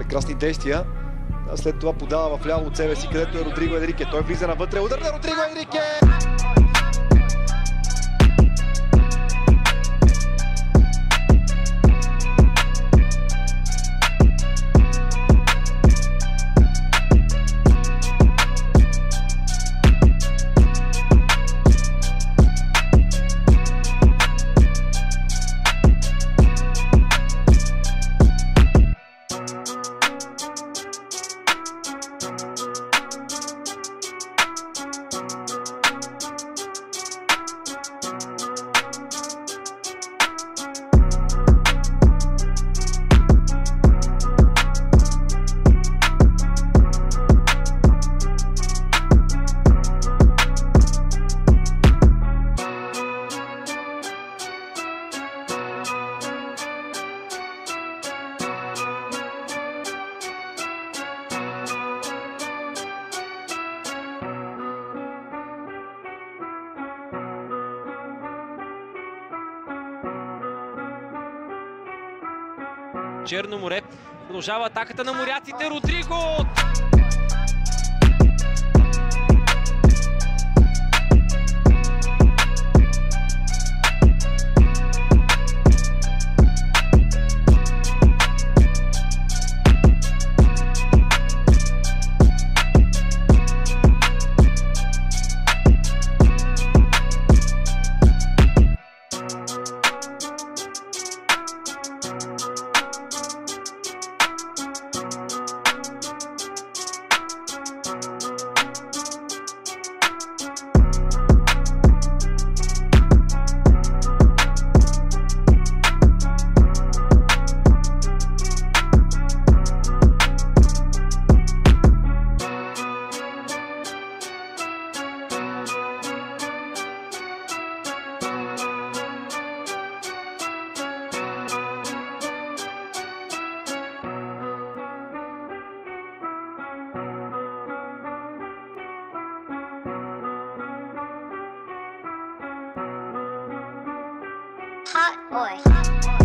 прекрасни действия. След това подава в ляво от себе си, където е Родриго Енрике. Той влиза навътре, удар на Родриго Енрике! Черно море. Продължава атаката на моряците. Родриго! Hot boy.